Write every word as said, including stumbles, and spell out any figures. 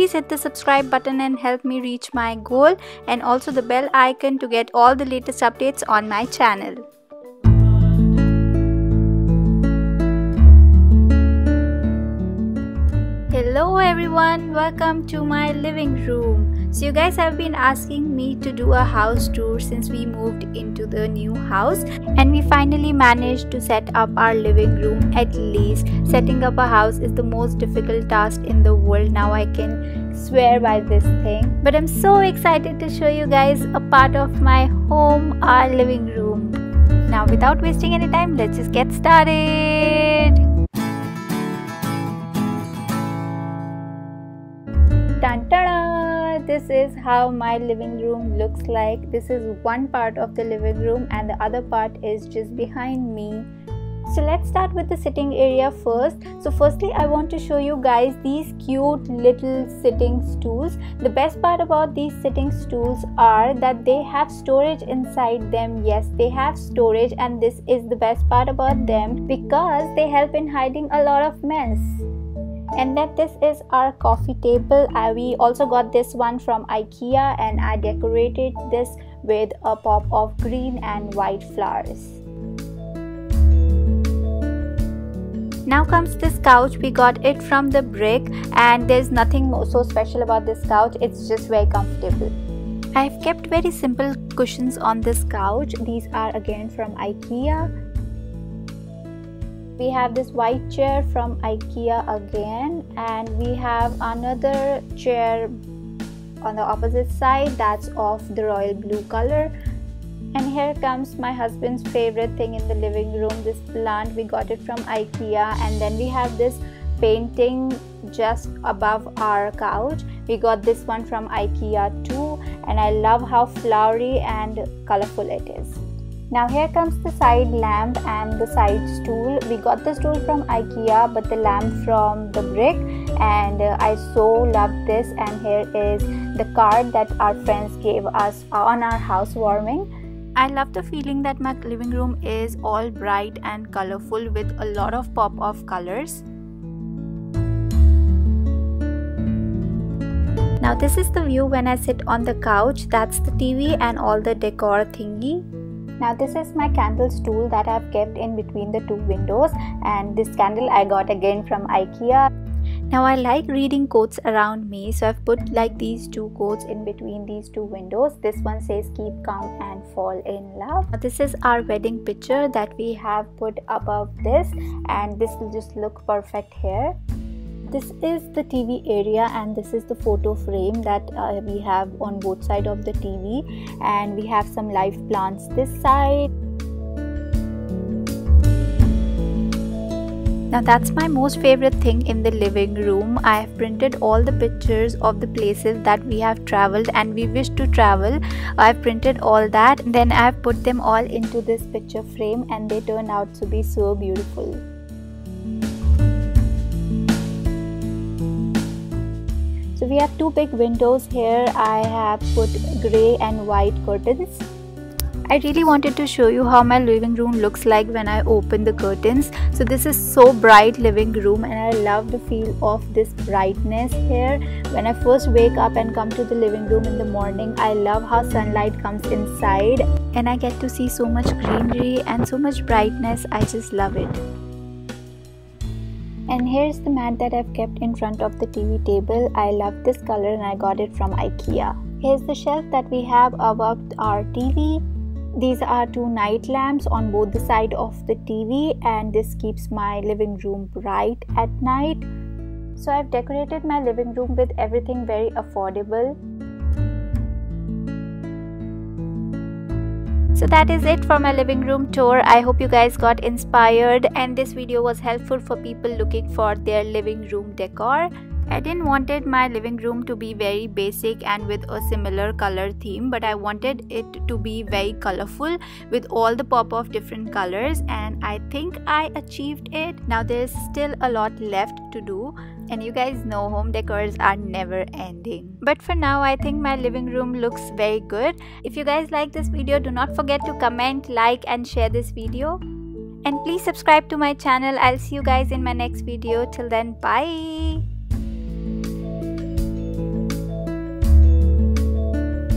please hit the subscribe button and help me reach my goal, and also the bell icon to get all the latest updates on my channel. Hello everyone, welcome to my living room. So you guys have been asking me to do a house tour since we moved into the new house, and we finally managed to set up our living room. At least setting up a house is the most difficult task in the world. Now I can swear by this thing, but I'm so excited to show you guys a part of my home, our living room. Now without wasting any time, let's just get started. Dun, ta-da! This is how my living room looks like. This is one part of the living room and the other part is just behind me. So let's start with the sitting area first. So firstly, I want to show you guys these cute little sitting stools. The best part about these sitting stools are that they have storage inside them. Yes, they have storage, and this is the best part about them because they help in hiding a lot of mess. And then this is our coffee table. I, we also got this one from IKEA, and I decorated this with a pop of green and white flowers. Now comes this couch. We got it from the Brick, and there's nothing so special about this couch. It's just very comfortable. I've kept very simple cushions on this couch. These are again from IKEA. We have this white chair from IKEA again, and we have another chair on the opposite side that's of the royal blue color. And here comes my husband's favorite thing in the living room, this plant. We got it from IKEA. And then we have this painting just above our couch. We got this one from IKEA too, and I love how flowery and colorful it is. Now here comes the side lamp and the side stool. We got the stool from IKEA but the lamp from the Brick, and uh, I so love this. And here is the card that our friends gave us on our housewarming. I love the feeling that my living room is all bright and colorful with a lot of pop of colors. Now this is the view when I sit on the couch. That's the T V and all the decor thingy. Now this is my candle stool that I've kept in between the two windows, and this candle I got again from IKEA. Now I like reading quotes around me, so I've put like these two quotes in between these two windows. This one says keep calm and fall in love. Now this is our wedding picture that we have put above this, and this will just look perfect here. This is the T V area, and this is the photo frame that uh, we have on both sides of the T V, and we have some live plants this side. Now that's my most favorite thing in the living room. I have printed all the pictures of the places that we have traveled and we wish to travel. I've printed all that, and then I've put them all into this picture frame, and they turned out to be so beautiful. So we have two big windows here. I have put grey and white curtains. I really wanted to show you how my living room looks like when I open the curtains. So this is so bright living room, and I love the feel of this brightness here. When I first wake up and come to the living room in the morning, I love how sunlight comes inside, and I get to see so much greenery and so much brightness. I just love it. And here's the mat that I've kept in front of the T V table. I love this color and I got it from IKEA. Here's the shelf that we have above our T V. These are two night lamps on both the side of the T V, and this keeps my living room bright at night. So I've decorated my living room with everything very affordable. So that is it for my living room tour. I hope you guys got inspired and this video was helpful for people looking for their living room decor. I didn't wanted my living room to be very basic and with a similar color theme, but I wanted it to be very colorful with all the pop of different colors, and I think I achieved it. Now there's still a lot left to do, and you guys know home decors are never ending. But for now, I think my living room looks very good. If you guys like this video, do not forget to comment, like and share this video. And please subscribe to my channel. I'll see you guys in my next video. Till then, bye.